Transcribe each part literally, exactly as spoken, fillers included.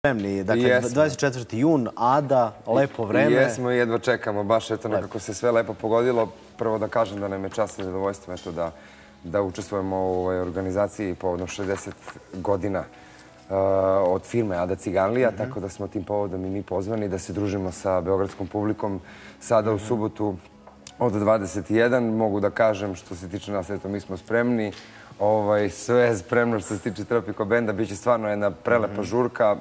Spremni, dakle, dvadeset četvrti jun, Ada, lepo vreme. Jesmo i jedva čekamo, baš eto nekako se sve lepo pogodilo. Prvo da kažem da nam je čast i zadovoljstvo eto da, da učestvujemo u ovoj organizaciji povodom šezdeset godina uh, od firme Ada Ciganlija, mm -hmm. tako da smo tim povodom i mi pozvani da se družimo sa beogradskom publikom sada u subotu od dvadeset jedan. Mogu da kažem što se tiče nas, eto mi smo spremni. Ovaj, sve je spremno što se tiče Tropico Benda. Biće stvarno jedna prelepa žurka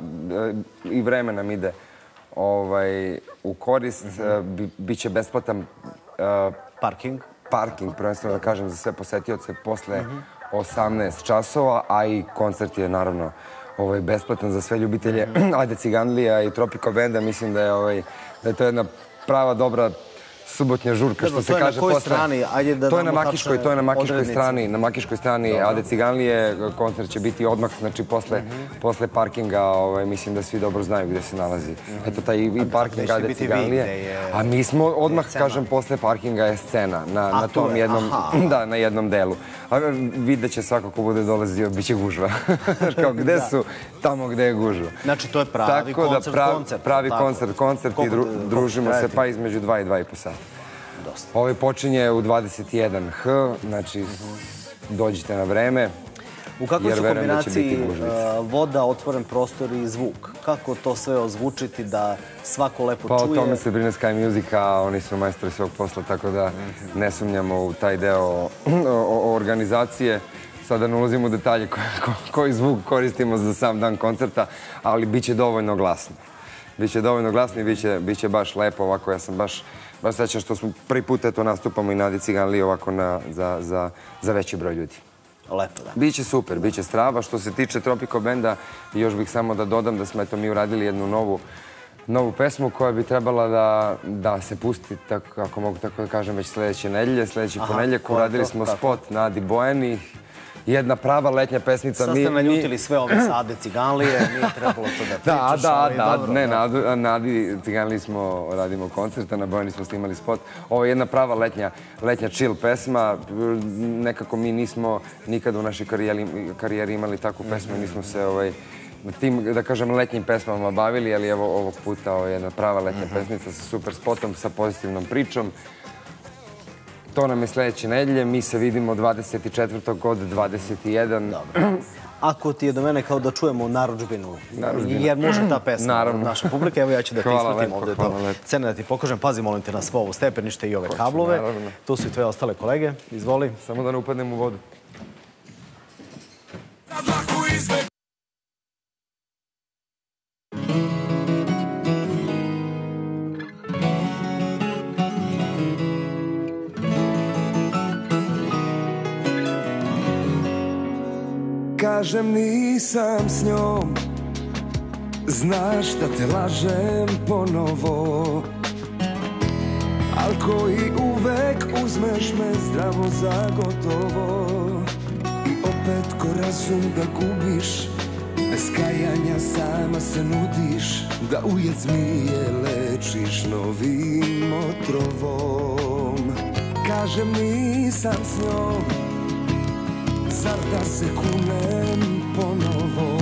i vreme nam ide ovaj, u korist. Bi, biće besplatan uh, parking. Parking, prvenstveno da kažem za sve posetioce posle osamnaest časova, a i koncert je naravno ovaj, besplatan za sve ljubitelje Ade Ciganlija i Tropico Benda. Mislim da je, ovaj, da je to jedna prava dobra subotnja žurka, što se kaže posle. To je na Makiškoj, to je na Makiškoj strani, na Makiškoj strani Ade Ciganlije. Koncert će biti odmah, znači posle, posle parkinga, ovaj, mislim da svi dobro znaju gde se nalazi. Eto taj i parking Ade Ciganlije. A mi smo odmah, kažem, posle parkinga je scena na, na tom jednom, da, na jednom delu. A vidjet će svako ko bude dolazio, bit će gužva. Kao gde su, tamo gde je gužva. Znači to je pravi koncert, koncert. Pravi koncert, koncert i družimo se pa između dva i dva i po sata. Ovo počinje u dvadeset jedan ha, znači dođite na vreme. U kakvoj su kombinaciji voda, otvoren prostor i zvuk? Kako to sve ozvučiti da svako lepo čuje? Pa o tome se brine Sky Music, a oni su majstori svog posla, tako da ne sumnjamo u taj deo organizacije. Sada ne ulazimo u detalje koji zvuk koristimo za sam dan koncerta, ali bit će dovoljno glasno. Biće dovoljno glasno i biće baš lepo ovako. Ja sam baš baš srećan što smo prvi put eto nastupamo i na Adi Ciganliji ovako za veći broj ljudi. Lepo, da. Biće super, biće strava. Što se tiče Tropico Benda, još bih samo da dodam da smo eto mi uradili jednu novu novu pesmu koja bi trebala da se pusti, ako mogu tako da kažem, već sledeće nedelje, sledeći ponedeljak. Uradili smo spot na Adi Bojani. Jedna prava letnja pesmica. Sad ste naljutili sve ove sa Ade Ciganlije, nije trebalo to da pričaš. Da, da, ne, na Adi Ciganliji smo radimo koncert, a na Bojani smo snimali spot. Ovo je jedna prava letnja chill pesma. Nekako mi nismo nikada u našoj karijeri imali takvu pesmu, nismo se tim, da kažem, letnjim pesmama bavili, ali evo ovog puta ovo je jedna prava letnja pesmica sa super spotom, sa pozitivnom pričom. To nam je sledeće nedelje, mi se vidimo dvadeset četvrtog od dvadeset jedan. Ako ti je do mene kao da čujemo narudžbinu, jer može ta pesma od naše publike, evo ja ću da ti ispratim ovde do scene da ti pokažem. Pazi, molim te, na svo ovo stepenište i ove kablove. Tu su i tvoje ostale kolege. Izvoli. Samo da ne upadnem u vodu. Kažem nisam s njom, znaš da te lažem ponovo, al koji uvek uzmeš me zdravo za gotovo i opet ko razum da gubiš, bez kajanja sama se nudiš, da ujed zmije lečiš novim otrovom. Kažem nisam s njom, zar da se kunem ponovo,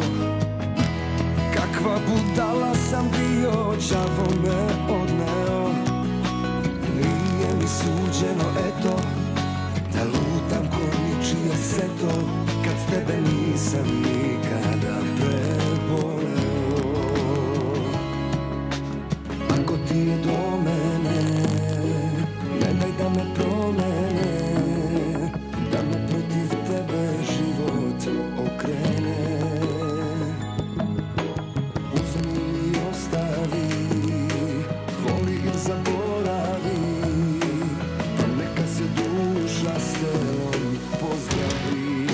kakva budala sam bio, đavo me odneo. Nije mi suđeno, eto, da lutam ko ničije seto, kad tebe nisam nikada preboleo. Ako ti je do mene, ne daj da me promene, da me protiv tebe život okrene. Uzmi i ostavi, voli i zaboravi, pa neka se duša s telom pozdravi.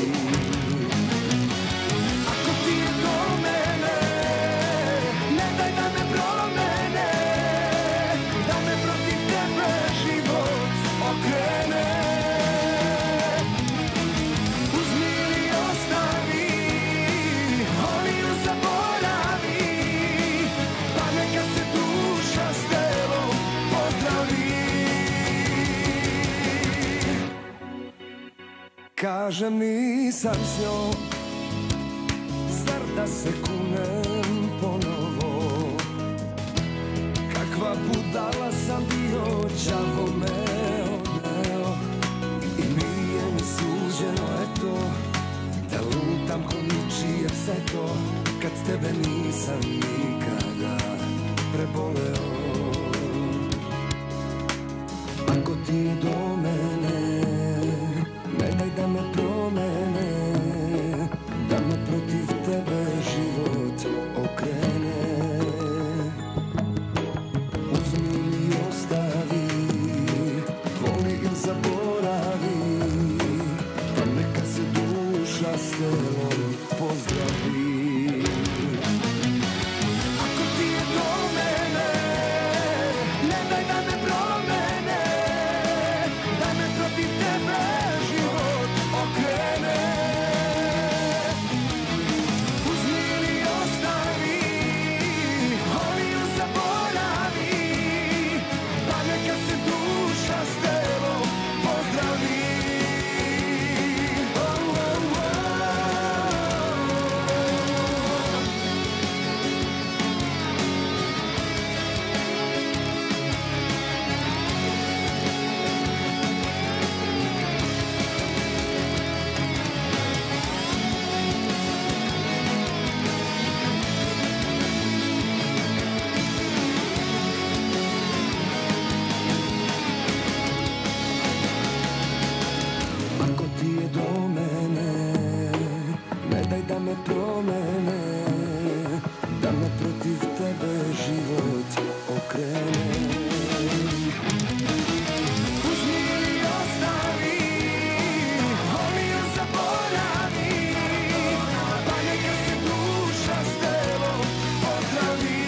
Ako ti je do mene, ne daj da me promene, da me protiv tebe život okrene. Kažem nisam s njom, zar da se kunem po tebe nisam nikada preboleo. Ako ti je do mene, ne daj da me promene, da me protiv tebe život okrene. Uzmi ili ostavi, voli ili zaboravi, pa neka se duša s telom pozdravi. Ako ti je do mene, ne daj da me promene, da me protiv tebe život okrene. Uzmi ili ostavi, voli ili zaboravi, pa neka se duša s telom pozdravi. Oh, oh, oh. Ako ti je do mene, ne daj da me promene, da me protiv tebe život okrene. Uzmi ili ostavi, voli ili zaboravi, pa neka se duša s telom pozdravi.